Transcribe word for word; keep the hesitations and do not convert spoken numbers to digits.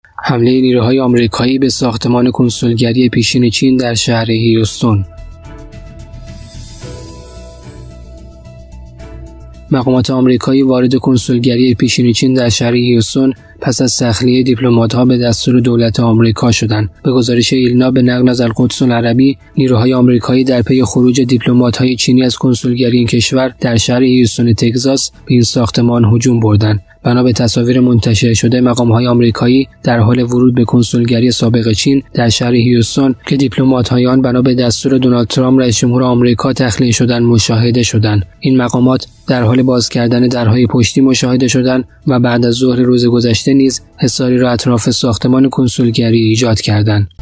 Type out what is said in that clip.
حمله نیروهای آمریکایی به ساختمان کنسولگری پیشین چین در شهر هیوستون. مقامات آمریکایی وارد کنسولگری پیشین چین در شهر هیوستون پس از تخلیه دیپلمات‌ها به دستور دولت آمریکا شدند. به گزارش ایلنا به نقل از القدس العربی، نیروهای آمریکایی در پی خروج دیپلمات‌های چینی از کنسولگری این کشور در شهر هیوستون تگزاس به این ساختمان هجوم بردند. بنا به تصاویر منتشر شده، مقام‌های آمریکایی در حال ورود به کنسولگری سابق چین در شهر هیوستون که دیپلمات‌های آن بنا به دستور دونالد ترامپ رئیس جمهور آمریکا تخلیه شدند مشاهده شدند. این مقامات در حال باز کردن درهای پشتی مشاهده شدند و بعد از ظهر روز گذشته نیز حصاری را اطراف ساختمان کنسولگری ایجاد کردند.